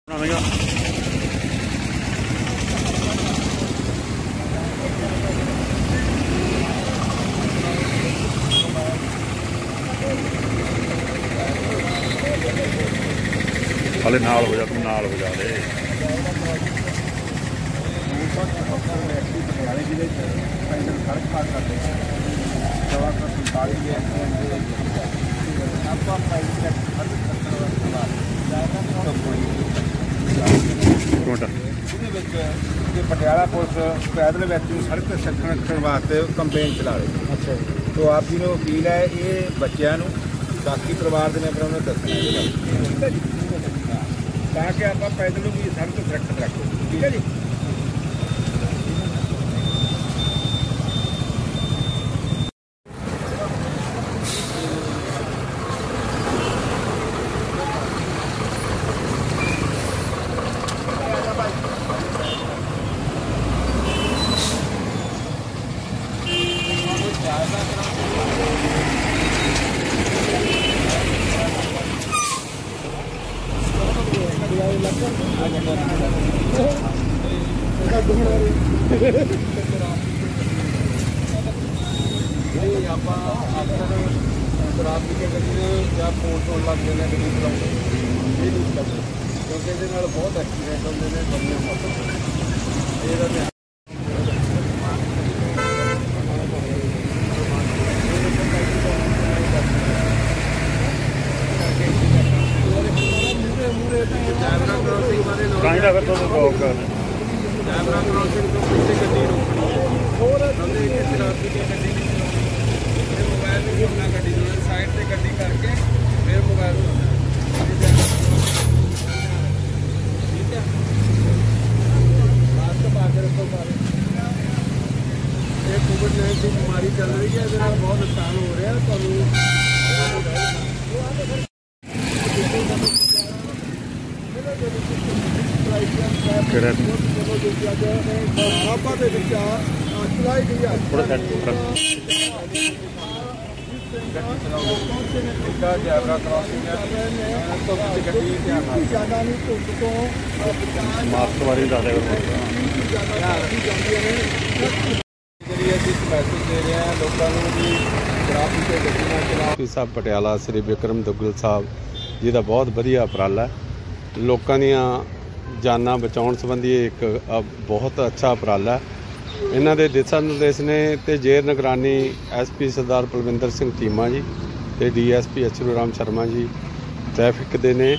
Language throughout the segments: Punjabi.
हाले नाल हो जा, तू नाल हो जा दे। पटियाला पुलिस पैदल व्यक्ति सड़क पर रखने वास्ते कंपेन चला रही। अच्छा, तो आप जी ने अपील है ये बच्चों बाकी परिवार के मैंबर उन्होंने दसना ताकि आप पैदल भी सड़क सुरक्षित रखो। ठीक है जी। शराब पी के गड्डी या फोन फोन लगते हैं गड्डी चलाते ये नहीं करते क्योंकि ये बहुत एक्सीडेंट होते हैं। कैमरा क्रॉसिंग तो पीछे गड्डी रोकनी है शराब पी के गड्डी मोबाइल नहीं होना गड्डी साइड से गड्डी करके फिर मोबाइल ठीक है। मास्क पा के रखो सारे। ये कोविड-19 बीमारी चल रही है, इससे बहुत नुकसान हो रहा है। जैबरा क्रॉसिंग मास्क वाली ज़्यादा मैसेज दे रहे हैं लोगों को भी शराब पी के गड्डी ना चलाओ। साहब पटियाला श्री बिक्रम दुग्गल साहब जी का बहुत वधिया उपराला है। लोगों दीयां जानां बचाउण संबंधी एक बहुत अच्छा उपराला है। इन्हां दे दिशा निर्देश ने ते जेर निगरानी SP सरदार पलविंदर सिंह चीमा जी ते DSP अचरू राम शर्मा जी ट्रैफिक दे ने।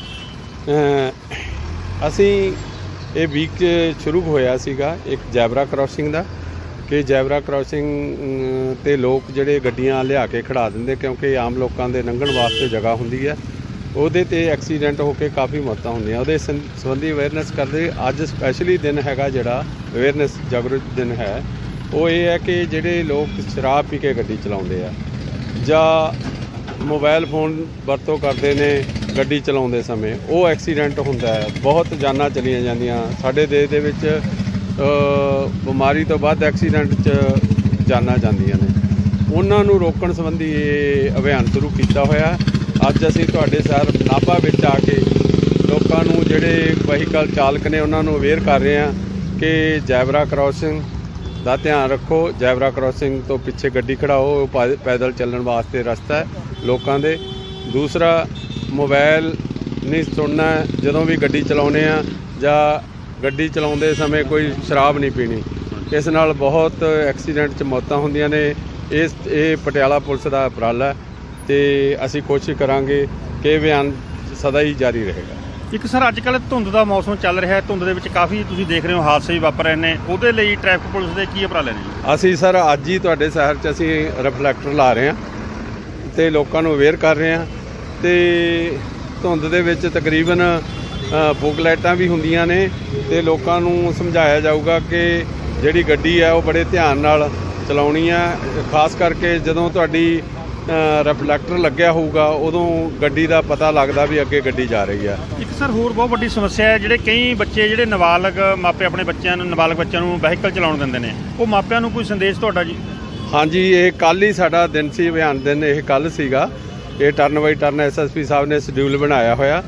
असी ये वीक शुरू होया सीगा एक जैबरा क्रॉसिंग का कि जैबरा क्रॉसिंग ते लोग जिहड़े गड्डियां लिया के खड़ा दिंदे क्योंकि आम लोगों के लंघण वास्ते जगह हुंदी है ਉਹਦੇ ਤੇ ਐਕਸੀਡੈਂਟ ਹੋ ਕੇ ਕਾਫੀ ਮੌਤਾਂ ਹੁੰਦੀਆਂ। ਉਹਦੇ ਸੰਬੰਧੀ ਅਵੇਅਰਨੈਸ ਕਰਦੇ ਅੱਜ ਸਪੈਸ਼ਲੀ ਦਿਨ ਹੈਗਾ ਜਿਹੜਾ ਅਵੇਅਰਨੈਸ ਜਾਗਰੂਕ ਦਿਨ ਹੈ। ਉਹ ਇਹ ਹੈ ਕਿ ਜਿਹੜੇ ਲੋਕ ਸ਼ਰਾਬ ਪੀ ਕੇ ਗੱਡੀ ਚਲਾਉਂਦੇ ਆ ਜਾਂ ਮੋਬਾਈਲ ਫੋਨ ਵਰਤੋਂ ਕਰਦੇ ਨੇ ਗੱਡੀ ਚਲਾਉਂਦੇ ਸਮੇਂ ਉਹ ਐਕਸੀਡੈਂਟ ਹੁੰਦਾ ਹੈ। ਬਹੁਤ ਜਾਨਾਂ ਚਲੀਆਂ ਜਾਂਦੀਆਂ ਸਾਡੇ ਦੇਸ਼ ਦੇ ਵਿੱਚ। ਬਿਮਾਰੀ ਤੋਂ ਬਾਅਦ ਐਕਸੀਡੈਂਟ 'ਚ ਜਾਨਾਂ ਜਾਂਦੀਆਂ ਨੇ। ਉਹਨਾਂ ਨੂੰ ਰੋਕਣ ਸੰਬੰਧੀ ਇਹ ਅਭਿਆਨ ਸ਼ੁਰੂ ਕੀਤਾ ਹੋਇਆ। ਅੱਜ ਅਸੀਂ ਤੁਹਾਡੇ शहर नाभा ਵਿੱਚ ਆ ਕੇ ਲੋਕਾਂ ਨੂੰ ਜਿਹੜੇ ਵਹੀਕਲ ਚਾਲਕ ਨੇ ਉਹਨਾਂ ਨੂੰ ਅਵੇਅਰ ਕਰ ਰਹੇ ਹਾਂ ਕਿ ਜੈਬਰਾ ਕ੍ਰੋਸਿੰਗ ਦਾ ਧਿਆਨ ਰੱਖੋ। ਜੈਬਰਾ ਕ੍ਰੋਸਿੰਗ ਤੋਂ ਪਿੱਛੇ ਗੱਡੀ ਖੜਾਓ, ਪੈਦਲ ਚੱਲਣ ਵਾਸਤੇ ਰਸਤਾ ਹੈ ਲੋਕਾਂ ਦੇ। ਦੂਸਰਾ ਮੋਬਾਈਲ ਨਹੀਂ ਸੁਣਨਾ ਜਦੋਂ ਵੀ ਗੱਡੀ ਚਲਾਉਂਦੇ ਆ ਜਾਂ ਗੱਡੀ ਚਲਾਉਂਦੇ ਸਮੇਂ ਕੋਈ ਸ਼ਰਾਬ ਨਹੀਂ ਪੀਣੀ। ਇਸ ਨਾਲ ਬਹੁਤ ਐਕਸੀਡੈਂਟ 'ਚ ਮੌਤਾਂ ਹੁੰਦੀਆਂ ਨੇ। ਇਹ ਪਟਿਆਲਾ ਪੁਲਿਸ ਦਾ ਉਪਰਾਲਾ ਹੈ ਤੇ ਅਸੀਂ ਕੋਸ਼ਿਸ਼ ਕਰਾਂਗੇ ਕਿ ਅਭਿਆਨ ਸਦਾ ਹੀ ਜਾਰੀ ਰਹੇਗਾ। ਇੱਕ ਸਰ ਅੱਜ ਕੱਲ੍ਹ ਧੁੰਦ ਦਾ ਮੌਸਮ ਚੱਲ ਰਿਹਾ ਹੈ, ਧੁੰਦ ਦੇ ਵਿੱਚ ਕਾਫੀ ਤੁਸੀਂ ਦੇਖ ਰਹੇ ਹੋ ਹਾਦਸੇ ਵੀ ਵਾਪਰ ਰਹੇ ਨੇ, ਉਹਦੇ ਲਈ ਟ੍ਰੈਫਿਕ ਪੁਲਿਸ ਦੇ ਕੀ ਉਪਰਾਲੇ ਨੇ? ਅਸੀਂ ਸਰ ਅੱਜ ਹੀ ਤੁਹਾਡੇ ਸ਼ਹਿਰ 'ਚ ਅਸੀਂ ਰਿਫਲੈਕਟਰ ਲਾ ਰਹੇ ਹਾਂ ਤੇ ਲੋਕਾਂ ਨੂੰ ਅਵੇਅਰ ਕਰ ਰਹੇ ਹਾਂ। ਤੇ ਧੁੰਦ ਦੇ ਵਿੱਚ ਤਕਰੀਬਨ ਫੋਕ ਲਾਈਟਾਂ ਵੀ ਹੁੰਦੀਆਂ ਨੇ ਤੇ ਲੋਕਾਂ ਨੂੰ ਸਮਝਾਇਆ ਜਾਊਗਾ ਕਿ ਜਿਹੜੀ ਗੱਡੀ ਹੈ ਉਹ ਬੜੇ ਧਿਆਨ ਨਾਲ ਚਲਾਉਣੀ ਹੈ। ਖਾਸ ਕਰਕੇ ਜਦੋਂ ਤੁਹਾਡੀ ਰਿਫਲੈਕਟਰ ਲੱਗਿਆ ਹੋਊਗਾ ਉਦੋਂ ਗੱਡੀ ਦਾ ਪਤਾ ਲੱਗਦਾ ਵੀ ਅੱਗੇ ਗੱਡੀ ਜਾ ਰਹੀ ਹੈ। ਇੱਕ ਸਰ ਹੋਰ ਬਹੁਤ ਵੱਡੀ ਸਮੱਸਿਆ ਹੈ, ਜਿਹੜੇ ਕਈ ਬੱਚੇ ਜਿਹੜੇ ਨਾਬਾਲਗ ਮਾਪੇ ਆਪਣੇ ਬੱਚਿਆਂ ਨੂੰ ਨਾਬਾਲਗ ਬੱਚਿਆਂ ਨੂੰ ਵਹੀਕਲ ਚਲਾਉਣ ਦਿੰਦੇ ਨੇ, ਉਹ ਮਾਪਿਆਂ ਨੂੰ ਕੋਈ ਸੰਦੇਸ਼ ਤੁਹਾਡਾ ਜੀ? ਹਾਂਜੀ, ਇਹ ਕੱਲ੍ਹ ਹੀ ਸਾਡਾ ਦਿਨ ਸੀ, ਅਭਿਆਨ ਦਿਨ ਇਹ ਕੱਲ੍ਹ ਸੀਗਾ। ਇਹ ਟਰਨ ਬਾਈ ਟਰਨ SSP ਸਾਹਿਬ ਨੇ ਸ਼ਡਿਊਲ ਬਣਾਇਆ ਹੋਇਆ।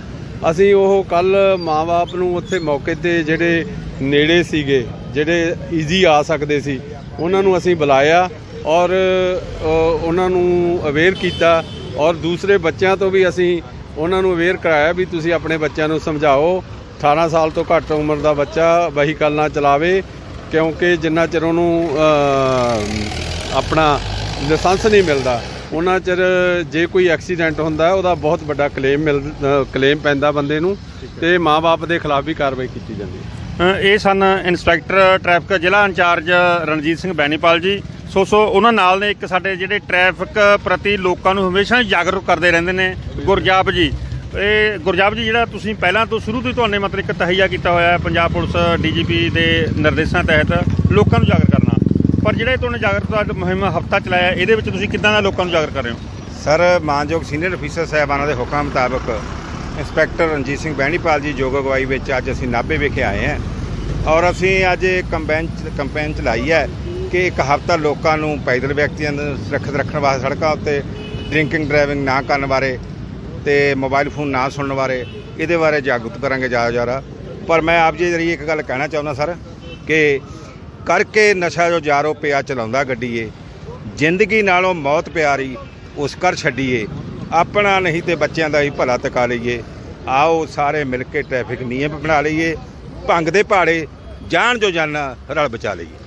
ਅਸੀਂ ਉਹ ਕੱਲ ਮਾਂ-ਬਾਪ ਨੂੰ ਉੱਥੇ ਮੌਕੇ ਤੇ ਜਿਹੜੇ ਨੇੜੇ ਸੀਗੇ, ਜਿਹੜੇ ਈਜ਼ੀ ਆ ਸਕਦੇ ਸੀ, ਉਹਨਾਂ ਨੂੰ ਅਸੀਂ ਬੁਲਾਇਆ ਔਰ ਉਹਨਾਂ ਨੂੰ ਅਵੇਅਰ ਕੀਤਾ ਔਰ ਦੂਸਰੇ ਬੱਚਿਆਂ ਤੋਂ ਵੀ ਅਸੀਂ ਉਹਨਾਂ ਨੂੰ ਅਵੇਅਰ ਕਰਾਇਆ ਵੀ ਤੁਸੀਂ ਆਪਣੇ ਬੱਚਿਆਂ ਨੂੰ ਸਮਝਾਓ 18 ਸਾਲ ਤੋਂ ਘੱਟ ਉਮਰ ਦਾ ਬੱਚਾ ਵਹੀਕਲ ਨਾ ਚਲਾਵੇ, ਕਿਉਂਕਿ ਜਿੰਨਾ ਚਿਰ ਉਹਨੂੰ ਆਪਣਾ ਲਾਇਸੈਂਸ ਨਹੀਂ ਮਿਲਦਾ ਉਹਨਾਂ ਚਿਰ ਜੇ ਕੋਈ ਐਕਸੀਡੈਂਟ ਹੁੰਦਾ ਉਹਦਾ ਬਹੁਤ ਵੱਡਾ ਕਲੇਮ ਪੈਂਦਾ ਬੰਦੇ ਨੂੰ, ਤੇ ਮਾਂ-ਬਾਪ ਦੇ ਖਿਲਾਫ ਵੀ ਕਾਰਵਾਈ ਕੀਤੀ ਜਾਂਦੀ ਹੈ। ਇਹ ਸਨ ਇੰਸਪੈਕਟਰ ਟ੍ਰੈਫਿਕ ਜ਼ਿਲ੍ਹਾ ਇੰਚਾਰਜ ਰਣਜੀਤ ਸਿੰਘ ਬੈਨੀਪਾਲ ਜੀ। ਸੋ ਉਹਨਾਂ ਨਾਲ ਨੇ ਇੱਕ ਸਾਡੇ ਜਿਹੜੇ ਟ੍ਰੈਫਿਕ ਪ੍ਰਤੀ ਲੋਕਾਂ ਨੂੰ ਹਮੇਸ਼ਾ ਜਾਗਰੂਕ ਕਰਦੇ ਰਹਿੰਦੇ ਨੇ ਗੁਰਜਾਪ ਜੀ। ਇਹ ਗੁਰਜਾਪ ਜੀ, ਜਿਹੜਾ ਤੁਸੀਂ ਪਹਿਲਾਂ ਤੋਂ ਸ਼ੁਰੂ ਤੋਂ ਹੀ ਤੁਹਾਡੇ ਮਤਲਬ ਇੱਕ ਤਹਈਆ ਕੀਤਾ ਹੋਇਆ ਪੰਜਾਬ ਪੁਲਿਸ DGP ਦੇ ਨਿਰਦੇਸ਼ਾਂ ਤਹਿਤ ਲੋਕਾਂ ਨੂੰ ਜਾਗਰ ਕਰਨਾ, ਪਰ ਜਿਹੜੇ ਤੁਹਾਨੂੰ ਜਾਗਰੂਕਤਾ ਮੁਹਿੰਮ ਹਫ਼ਤਾ ਚਲਾਇਆ, ਇਹਦੇ ਵਿੱਚ ਤੁਸੀਂ ਕਿੱਦਾਂ ਦਾ ਲੋਕਾਂ ਨੂੰ ਜਾਗਰ ਕਰ ਰਹੇ ਹੋ? ਸਰ, ਮਾਨਯੋਗ ਸੀਨੀਅਰ ਅਫੀਸਰ ਸਾਹਿਬਾਨਾਂ ਦੇ ਹੁਕਮ ਮੁਤਾਬਕ ਇੰਸਪੈਕਟਰ ਰਣਜੀਤ ਸਿੰਘ ਬੈਣੀਪਾਲ ਜੀ ਯੋਗ ਅਗਵਾਈ ਵਿੱਚ ਅੱਜ ਅਸੀਂ ਨਾਭੇ ਵਿਖੇ ਆਏ ਹਾਂ ਔਰ ਅਸੀਂ ਅੱਜ ਕੰਪੇਨ ਚਲਾਈ ਹੈ ਕਿ ਇੱਕ ਹਫ਼ਤਾ ਲੋਕਾਂ ਨੂੰ ਪੈਦਲ ਵਿਅਕਤੀਆਂ ਨੂੰ ਸੁਰੱਖਿਅਤ ਰੱਖਣ ਵਾਸਤੇ, ਸੜਕਾਂ ਉੱਤੇ ਡਰਿੰਕਿੰਗ ਡਰਾਈਵਿੰਗ ਨਾ ਕਰਨ ਬਾਰੇ ਤੇ ਮੋਬਾਈਲ ਫੋਨ ਨਾ ਸੁਣਨ ਬਾਰੇ, ਇਹਦੇ ਬਾਰੇ ਜਾਗਰੂਕ ਕਰਾਂਗੇ ਜ਼ਿਆਦਾ। ਪਰ ਮੈਂ ਆਪ ਜੀ ਜ਼ਰੀਏ ਇੱਕ ਗੱਲ ਕਹਿਣਾ ਚਾਹੁੰਦਾ ਸਰ ਕਿ ਕਰਕੇ ਨਸ਼ਾ ਜੋ ਯਾਰੋ ਪਿਆ ਚਲਾਉਂਦਾ ਗੱਡੀਏ, ਜ਼ਿੰਦਗੀ ਨਾਲੋਂ ਮੌਤ ਪਿਆਰੀ ਉਸ ਕਰ ਛੱਡੀਏ, ਆਪਣਾ ਨਹੀਂ ਤੇ ਬੱਚਿਆਂ ਦਾ ਹੀ ਭਲਾ ਤਕਾ ਲਈਏ। ਆਓ ਸਾਰੇ ਮਿਲ ਕੇ ਟ੍ਰੈਫਿਕ ਨਿਯਮ ਬਣਾ ਲਈਏ, ਭੰਗ ਦੇ ਪਹਾੜੇ ਜਾਣ ਜੋ ਜਾਨਾ ਰਲ ਬਚਾ ਲਈਏ।